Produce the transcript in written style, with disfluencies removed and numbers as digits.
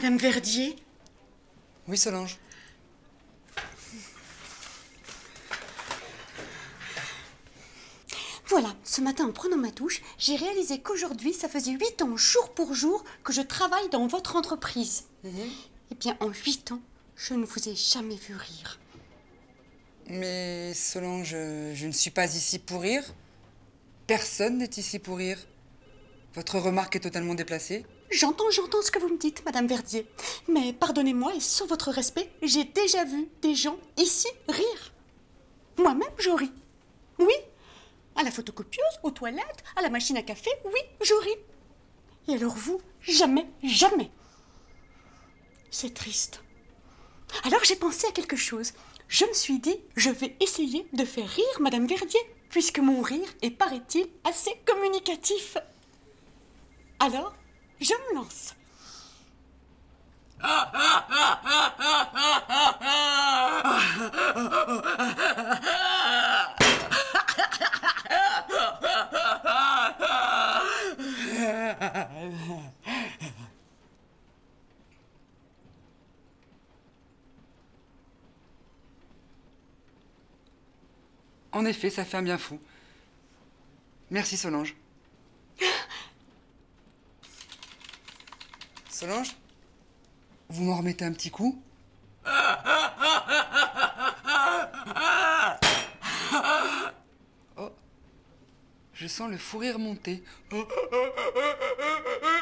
Madame Verdier? Oui, Solange. Voilà, ce matin en prenant ma douche, j'ai réalisé qu'aujourd'hui, ça faisait 8 ans, jour pour jour, que je travaille dans votre entreprise. Eh bien, en 8 ans, je ne vous ai jamais vu rire. Mais Solange, je ne suis pas ici pour rire. Personne n'est ici pour rire. Votre remarque est totalement déplacée. J'entends ce que vous me dites, Madame Verdier. Mais pardonnez-moi et sans votre respect, j'ai déjà vu des gens ici rire. Moi-même, je ris. Oui. À la photocopieuse, aux toilettes, à la machine à café, oui, je ris. Et alors vous, jamais, jamais. C'est triste. Alors j'ai pensé à quelque chose. Je me suis dit, je vais essayer de faire rire Madame Verdier, puisque mon rire est, paraît-il, assez communicatif. Alors, je me lance. En effet, ça fait un bien fou. Merci, Solange. Solange, vous m'en remettez un petit coup? Oh, je sens le fou rire monter.